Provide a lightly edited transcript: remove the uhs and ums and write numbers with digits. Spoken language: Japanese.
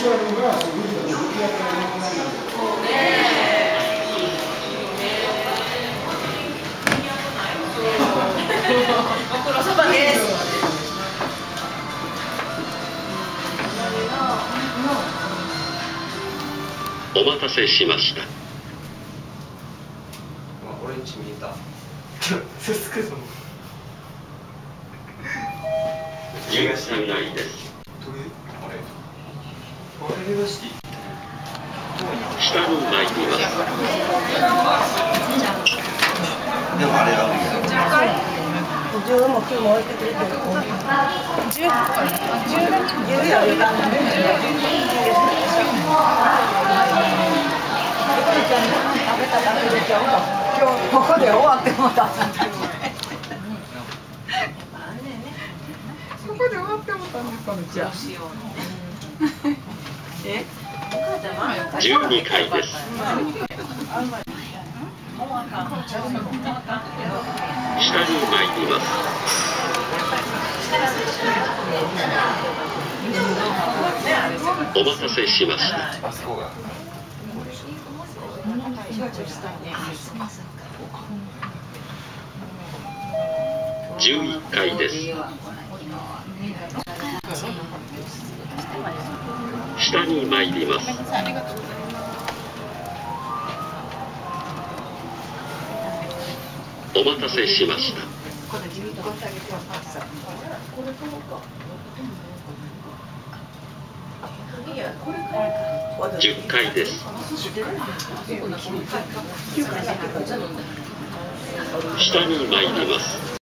ご苦労様です。 お待たせしました。 俺んち見えた。 13階です。下に参ります。 でもあれだね。 10も9も置いてくれてる。10やる。今日ここで終わってもた。ここで終わってもたんですかね。じゃあ。 12階です。下に参ります。お待たせしました。11階です。下に参ります。お待たせしました。10階です。下に参ります。